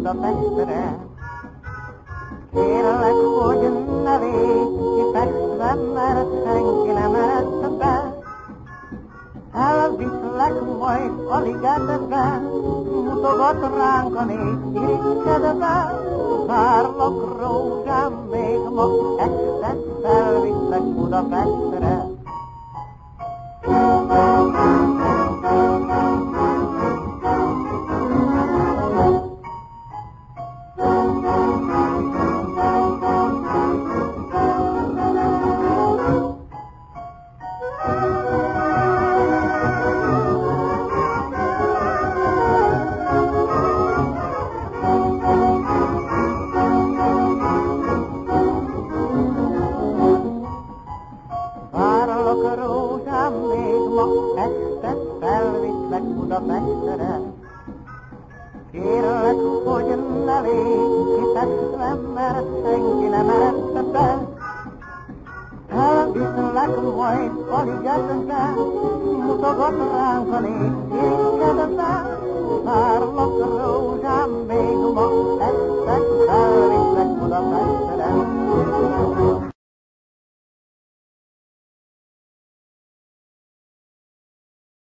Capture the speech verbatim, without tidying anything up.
Budapestre. Kérlek, hogy ne légy kifestve, mert senki nem ered be. Elviszlek majd a ligetbe, mutogat ránk a négy irigykedve. Várlak, rózsám, még ma este felviszlek Budapestre. Rózsám, még ma este felviszlek Budapestre. Kérlek, hogy ne légy kifestve, mert senki nem ered be. Elviszlek majd a ligetbe, mutogat ránk a négy irigykedve. Várlak, rózsám, még ma este felviszlek Budapestre.